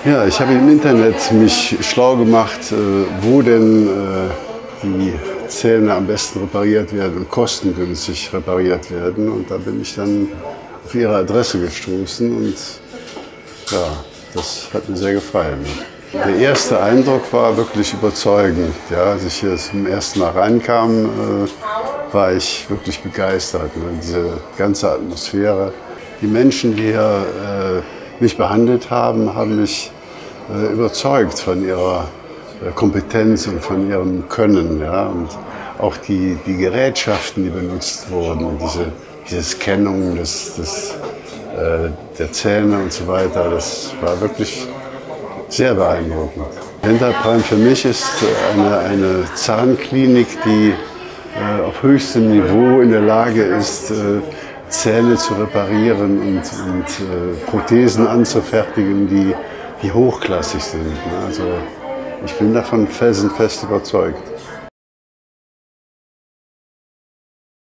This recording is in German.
Ja, ich habe im Internet mich schlau gemacht, wo denn die Zähne am besten repariert werden und kostengünstig repariert werden. Und da bin ich dann auf Ihre Adresse gestoßen und ja, das hat mir sehr gefallen. Der erste Eindruck war wirklich überzeugend. Ja, als ich hier zum ersten Mal reinkam, war ich wirklich begeistert. Ne? Diese ganze Atmosphäre. Die Menschen, die hier mich behandelt haben, haben mich überzeugt von ihrer Kompetenz und von ihrem Können. Ja? Und auch die Gerätschaften, die benutzt wurden, und diese Scannung der Zähne und so weiter, das war wirklich sehr beeindruckend. Dental Prime für mich ist eine Zahnklinik, die auf höchstem Niveau in der Lage ist, Zähne zu reparieren und Prothesen anzufertigen, die hochklassig sind. Also ich bin davon felsenfest überzeugt.